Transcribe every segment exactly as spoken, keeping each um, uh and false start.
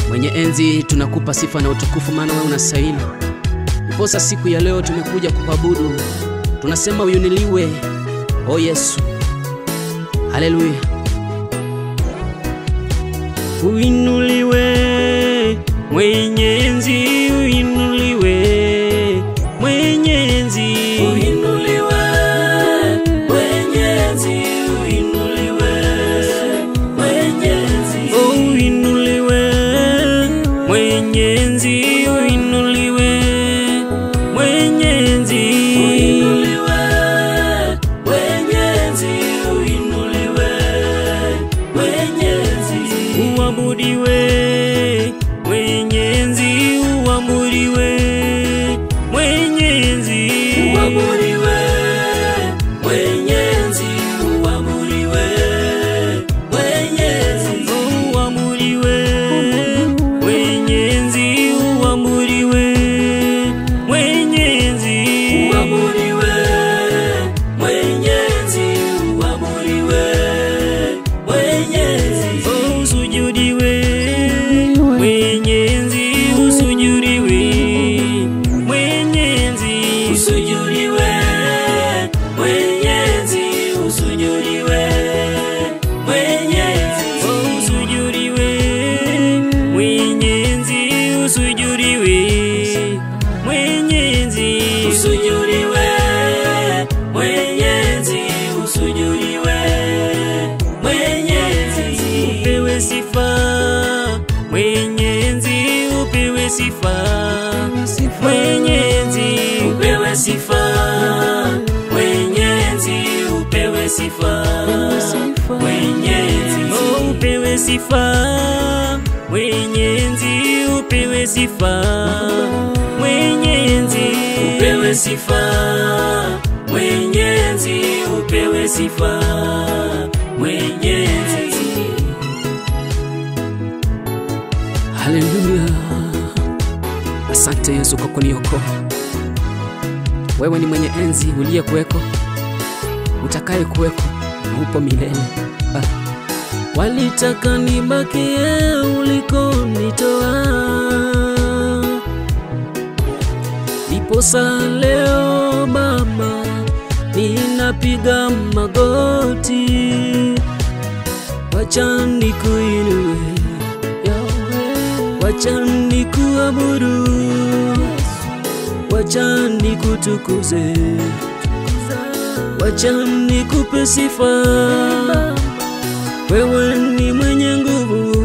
Mwenye enzi tunakupa sifa na utukufu, maana wewe unastahili. Iposa siku ya leo tumekuja kukuabudu, tunasema uinuliwe o Yesu. Haleluya. Uinuliwe mwenye enzi, uinuliwe mwenye enzi, uinuliwe mwenye enzi, uinuliwe mwenye enzi, uinuliwe mwenye enzi, uinuliwe mwenye enzi, uinuliwe mwenye enzi, uinuliwe mwenye enzi, uabudiwe mwenye enzi, uabudiwe mwenye enzi, uabudiwe mwenye enzi, uabudiwe mwenye enzi, uabudiwe mwenye enzi, uabudiwe mwenye enzi, uabudiwe mwenye enzi, uabudiwe mwenye enzi, usujudiwe mwenye enzi, usujudiwe mwenye enzi, usujudiwe mwenye enzi, usujudiwe mwenye enzi, usujudiwe mwenye enzi, usujudiwe mwenye enzi, usujudiwe mwenye enzi, usujudiwe mwenye enzi, upewe sifa mwenye enzi, upewe sifa mwenye enzi, upewe sifa mwenye enzi, upewe sifa mwenye enzi, oh, upewe sifa mwenye enzi, upewe sifa mwenye enzi, upewe sifa mwenye enzi, upewe sifa mwenye enzi. Haleluya. Asante Yesu kwa kuniokoa. Wewe ni mwenye enzi uliye kuweko, utakaye kuweko na upo milele. Ah. Walitaka nibakie ulikonitoa, iposa leo Baba ninapiga magoti, wacha nikuinue, wacha nikuabudu, wacha nikutukuze, wacha nikupe sifa. Wewe ni mwenye nguvu,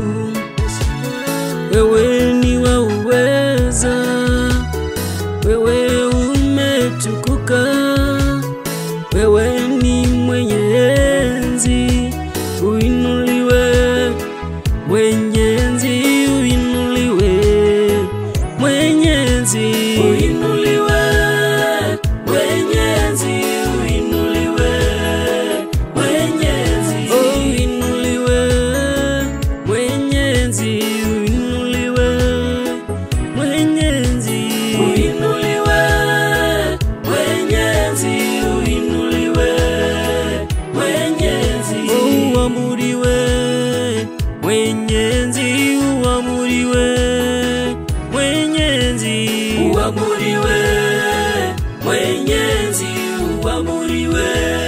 wewe ni wa uweza, wewe umetukuka, wewe ni mwenye enzi, uinuliwe mwenye enzi, uinuliwe mwenye enzi, Uinuliwe mwenye enzi, uinuliwe mwenye enzi, uinuliwe mwenye enzi, uinuliwe mwenye enzi, uinuliwe mwenye enzi, uinuliwe mwenye enzi, uabudiwe mwenye enzi, uabudiwe mwenye enzi, uabudiwe mwenye enzi, uabudiwe